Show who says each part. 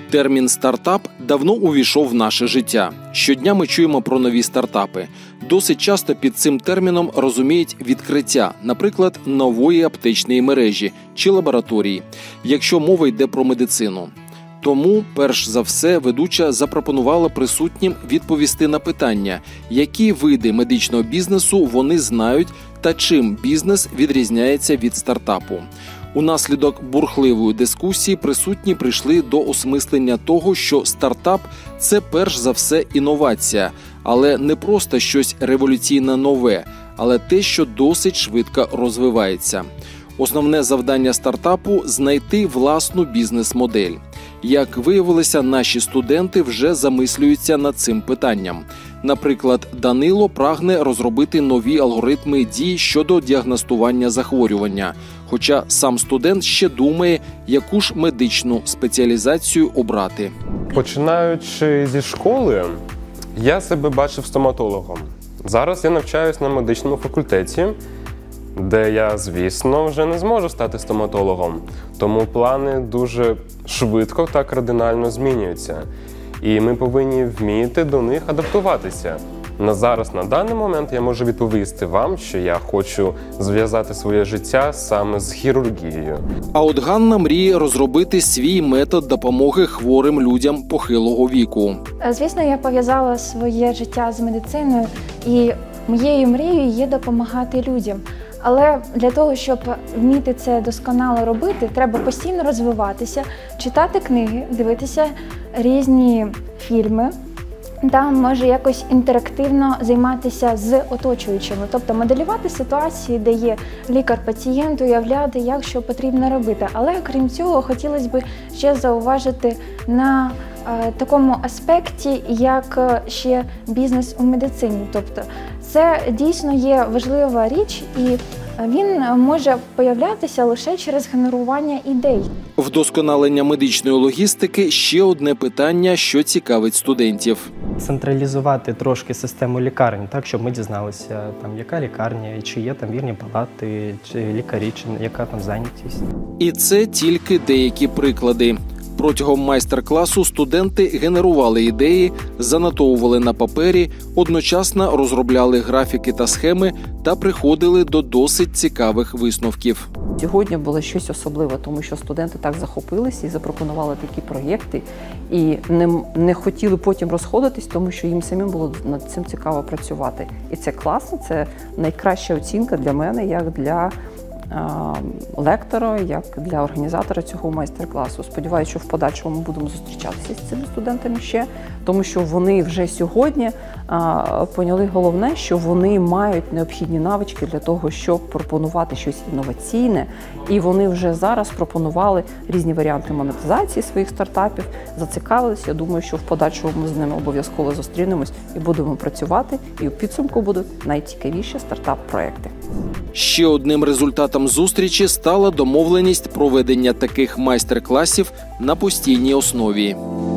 Speaker 1: Термін «стартап» давно увійшов в наше життя. Щодня ми чуємо про нові стартапи. Досить часто під цим терміном розуміють відкриття, наприклад, нової аптечної мережі чи лабораторії, якщо мова йде про медицину. Тому, перш за все, ведуча запропонувала присутнім відповісти на питання, які види медичного бізнесу вони знають та чим бізнес відрізняється від стартапу. Унаслідок бурхливої дискусії присутні прийшли до осмислення того, що стартап – це перш за все інновація, але не просто щось революційне нове, але те, що досить швидко розвивається. Основне завдання стартапу – знайти власну бізнес-модель. Як виявилося, наші студенти вже замислюються над цим питанням. Наприклад, Данило прагне розробити нові алгоритми дій щодо діагностування захворювання, хоча сам студент ще думає, яку ж медичну спеціалізацію обрати.
Speaker 2: Починаючи зі школи, я себе бачив стоматологом. Зараз я навчаюсь на медичному факультеті, де я, звісно, вже не зможу стати стоматологом. Тому плани дуже швидко та кардинально змінюються. І ми повинні вміти до них адаптуватися. На даний момент я можу відповісти вам, що я хочу зв'язати своє життя саме з хірургією.
Speaker 1: А от Ганна мріє розробити свій метод допомоги хворим людям похилого віку.
Speaker 3: Звісно, я пов'язала своє життя з медициною, і моєю мрією є допомагати людям. Але для того, щоб вміти це досконало робити, треба постійно розвиватися, читати книги, дивитися різні фільми, та може якось інтерактивно займатися з оточуючими, тобто моделювати ситуації, де є лікар-пацієнт, уявляти, як що потрібно робити. Але крім цього, хотілося б ще зауважити на такому аспекті, як ще бізнес у медицині. Тобто це дійсно є важлива річ, і він може появлятися лише через генерування ідей.
Speaker 1: Вдосконалення медичної логістики – ще одне питання, що цікавить студентів.
Speaker 4: Централізувати трошки систему лікарень, так, щоб ми дізналися, там, яка лікарня, чи є там вірні палати, чи лікарі, чи яка там зайнятість.
Speaker 1: І це тільки деякі приклади. Протягом майстер-класу студенти генерували ідеї, занотовували на папері, одночасно розробляли графіки та схеми та приходили до досить цікавих висновків.
Speaker 5: Сьогодні було щось особливе, тому що студенти так захопилися і запропонували такі проєкти, і не хотіли потім розходитись, тому що їм самим було над цим цікаво працювати. І це класно, це найкраща оцінка для мене, як для лектора, як для організатора цього майстер-класу. Сподіваюся, що в подальшому ми будемо зустрічатися з цими студентами ще, тому що вони вже сьогодні поняли головне, що вони мають необхідні навички для того, щоб пропонувати щось інноваційне, і вони вже зараз пропонували різні варіанти монетизації своїх стартапів, зацікавилися. Я думаю, що в подальшому ми з ними обов'язково зустрінемось і будемо працювати, і у підсумку будуть найцікавіші стартап-проекти.
Speaker 1: Ще одним результатом зустрічі стала домовленість проведення таких майстер-класів на постійній основі.